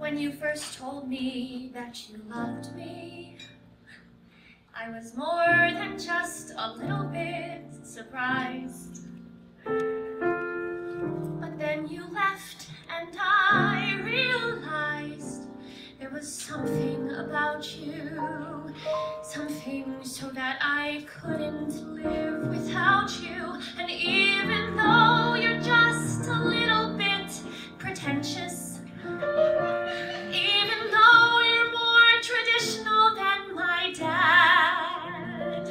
When you first told me that you loved me, I was more than just a little bit surprised. But then you left and I realized there was something about you, something so that I couldn't live without you. And even though you're just a little bit pretentious, even though you're more traditional than my dad,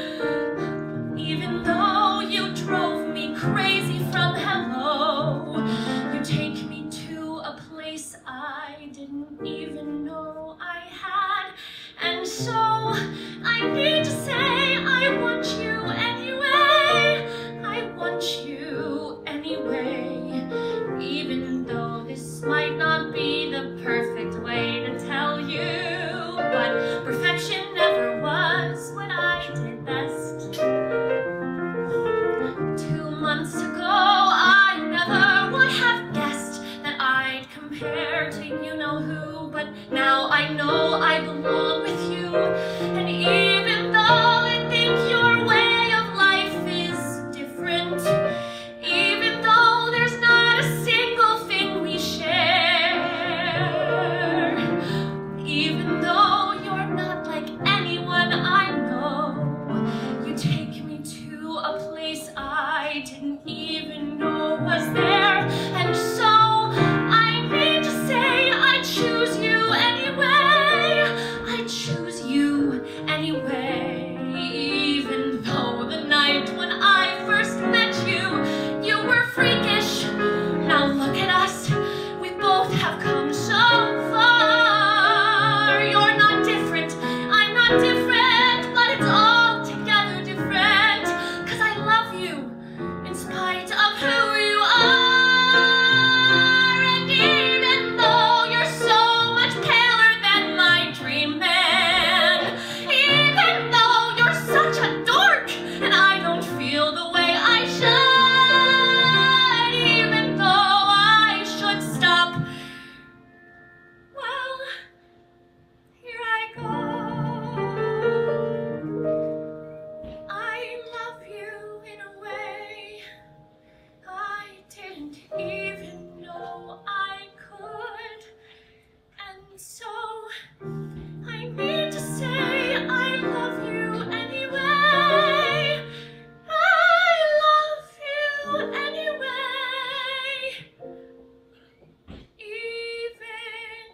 even though you drove me crazy from hello, you take me to a place I didn't even know I had. And so I need to say I want you anyway. I want you anyway. Even though this might not be the perfect way to tell you, but perfection never was what I did best. 2 months ago, I never would have guessed that I'd compare to you-know-who, but now I know I belong with you. And even though I think your way of life is different, even though there's not a single thing we share, even though you're not like anyone I know, you take me to a place I didn't even know was there. And so I need to say I choose you anyway. I choose you anyway. Even though the night when I first met you, you were freakish. Now look at us, we both have come so far. You're not different, I'm not different, but it's all together different. 'Cause I love you in spite of who you are. And even though you're so much paler than my dream man, even though you're such a dork and I don't feel the way I should, even though I should stop, well, here I go. I love you in a way I didn't even know I could. And so I need to say I love you anyway. I love you anyway. Even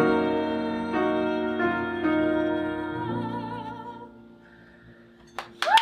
though